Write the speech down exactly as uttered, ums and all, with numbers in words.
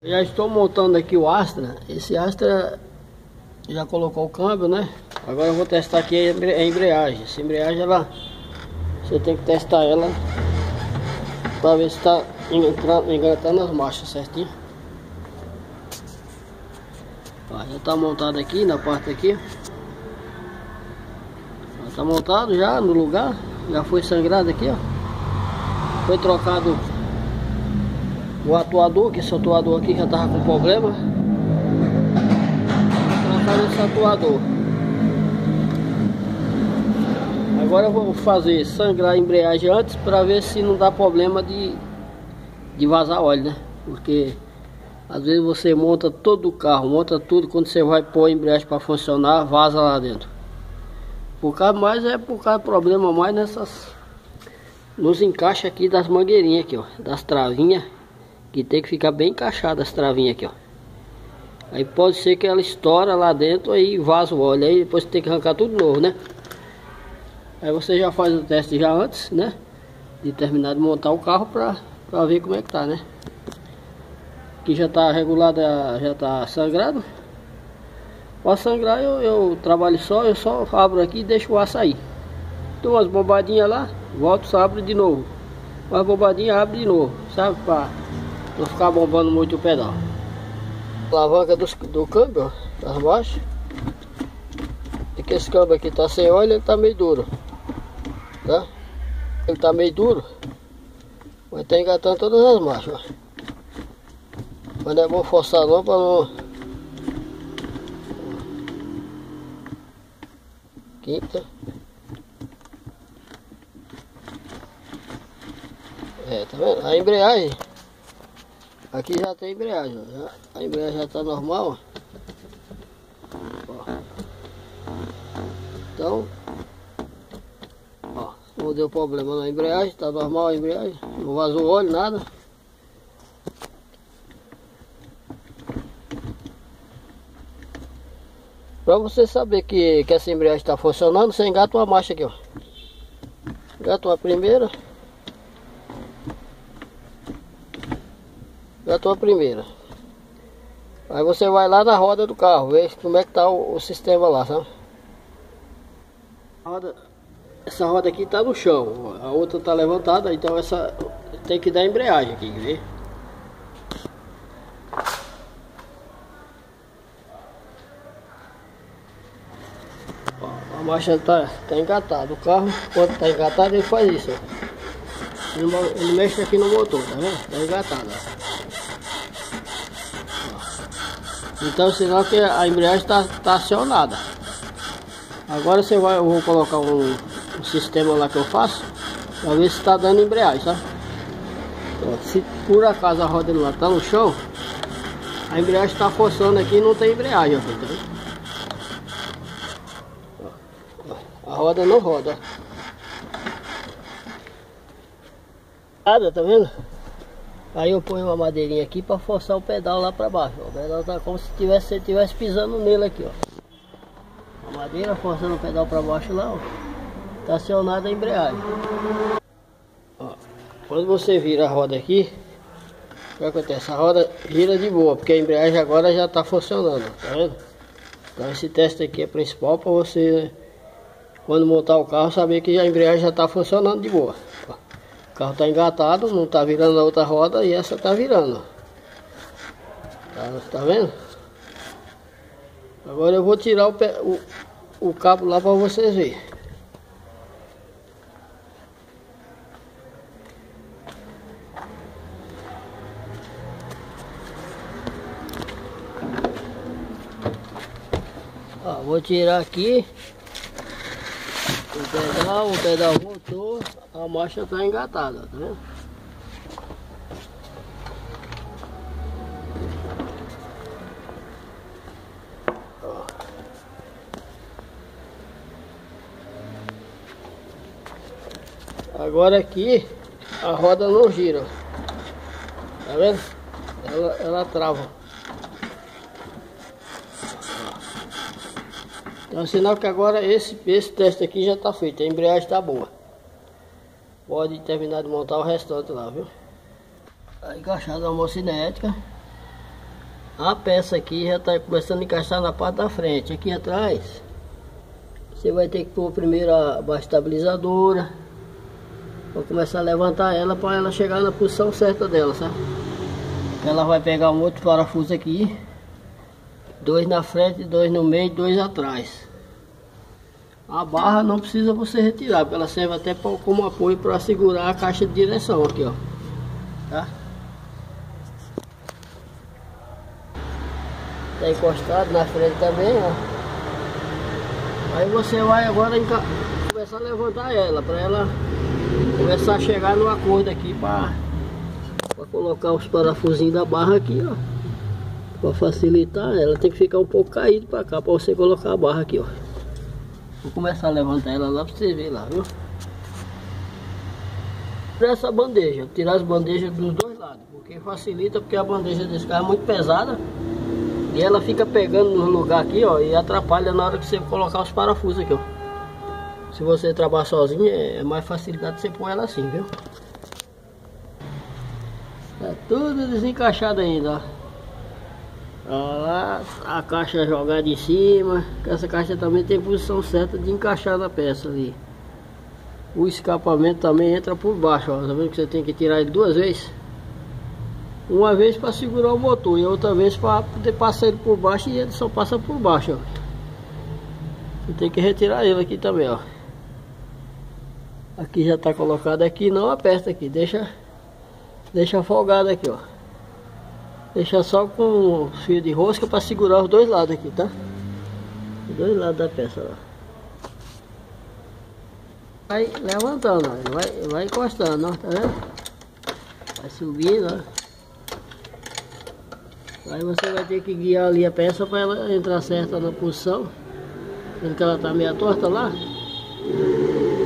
Já estou montando aqui o Astra. Esse Astra já colocou o câmbio, né? Agora eu vou testar aqui a embreagem. Essa embreagem, ela, você tem que testar ela para ver se está engatando as marchas certinho. Ó, já está montado aqui na parte aqui. Está montado já no lugar. Já foi sangrado aqui, ó. Foi trocado o atuador, que esse atuador aqui já estava com problema. Trocar esse atuador. Agora eu vou fazer sangrar a embreagem antes para ver se não dá problema de, de vazar óleo, né? Porque às vezes você monta todo o carro, monta tudo, quando você vai pôr a embreagem para funcionar, vaza lá dentro. Por causa mais é por causa do problema mais nessas, nos encaixes aqui das mangueirinhas aqui, ó, das travinhas, que tem que ficar bem encaixada as travinhas aqui, ó. Aí pode ser que ela estoura lá dentro, aí vaza o óleo, aí depois você tem que arrancar tudo de novo, né? Aí você já faz o teste já antes, né? De terminar de montar o carro pra, pra ver como é que tá, né? Aqui já tá regulada, já tá sangrado. Para sangrar eu, eu trabalho só, eu só abro aqui e deixo o ar sair. Então umas bobadinhas lá, volto, só abro de novo. Umas bobadinhas, abre de novo, sabe? Pra não ficar bombando muito o pedal. Alavanca do, do câmbio, ó, tá baixo. E que esse câmbio aqui tá sem óleo, ele tá meio duro, tá? Ele tá meio duro, vai estar engatando todas as marchas, ó. Mas não é bom forçar não, para não... Quinta. É, tá vendo? A embreagem. Aqui já tem embreagem, ó. A embreagem já tá normal, ó. Então, ó, não deu problema na embreagem, tá normal a embreagem. Não vazou óleo, nada. Para você saber que, que essa embreagem está funcionando, você engata uma marcha aqui, ó. Engata uma primeira. Engata uma primeira. Aí você vai lá na roda do carro, ver como é que tá o, o sistema lá, sabe? A roda, essa roda aqui tá no chão, a outra tá levantada, então essa tem que dar embreagem aqui, ver? A marcha tá, tá engatada, o carro quando tá engatado ele faz isso, ó. Ele, ele mexe aqui no motor, tá vendo? Tá engatado, ó. Então sinal que a embreagem tá, tá acionada. Agora você vai, eu vou colocar um, um sistema lá que eu faço pra ver se tá dando embreagem, sabe? Ó, se por acaso a roda lá tá no chão, a embreagem tá forçando aqui e não tem embreagem, ó, tá vendo? A roda não roda. Nada, tá vendo? Aí eu ponho uma madeirinha aqui para forçar o pedal lá para baixo. Ó. O pedal tá como se tivesse, você estivesse pisando nele aqui, ó. A madeira forçando o pedal para baixo lá, ó. Tá acionada a embreagem. Ó. Quando você vira a roda aqui, o que acontece? A roda gira de boa, porque a embreagem agora já tá funcionando, tá vendo? Então esse teste aqui é principal para você, quando montar o carro, saber que a embreagem já está funcionando de boa. O carro está engatado, não está virando a outra roda e essa está virando. Tá, tá vendo? Agora eu vou tirar o, pé, o, o cabo lá para vocês verem. Ó, vou tirar aqui. O pedal, o pedal voltou, a marcha está engatada, tá vendo? Ó. Agora aqui a roda não gira, tá vendo? Ela, ela trava. Então sinal que agora esse, esse teste aqui já está feito, a embreagem está boa. Pode terminar de montar o restante lá, viu? Tá encaixada a homocinética. a peça aqui já está começando a encaixar na parte da frente. Aqui atrás você vai ter que pôr primeiro a base estabilizadora, vou começar a levantar ela para ela chegar na posição certa dela, sabe? Ela vai pegar um outro parafuso aqui, dois na frente, dois no meio, dois atrás. A barra não precisa você retirar, porque ela serve até pra, como apoio para segurar a caixa de direção aqui, ó, tá? Tá encostado na frente também, ó. Aí você vai agora começar a levantar ela, para ela começar a chegar no acordo aqui, para colocar os parafusinhos da barra aqui, ó, para facilitar. Ela tem que ficar um pouco caído para cá, para você colocar a barra aqui, ó. Vou começar a levantar ela lá para você ver lá, viu? Essa bandeja, tirar as bandejas dos dois lados, porque facilita, porque a bandeja desse carro é muito pesada. E ela fica pegando no lugar aqui, ó, e atrapalha na hora que você colocar os parafusos aqui, ó. Se você trabalhar sozinho, é mais facilidade você pôr ela assim, viu? Tá tudo desencaixado ainda, ó. Ó lá, a caixa jogada em cima. Essa caixa também tem posição certa de encaixar na peça ali. O escapamento também entra por baixo, ó. Tá vendo que você tem que tirar ele duas vezes? Uma vez para segurar o motor e outra vez para poder passar ele por baixo, e ele só passa por baixo, ó. Você tem que retirar ele aqui também, ó. Aqui já está colocado aqui, não aperta aqui, deixa deixa folgado aqui, ó. Deixa só com fio de rosca para segurar os dois lados aqui, tá? Os dois lados da peça, ó. Vai levantando, ó. Vai, vai encostando, ó, tá vendo? Vai subindo, ó. Aí você vai ter que guiar ali a peça para ela entrar certa na posição. Vendo que ela tá meio torta lá.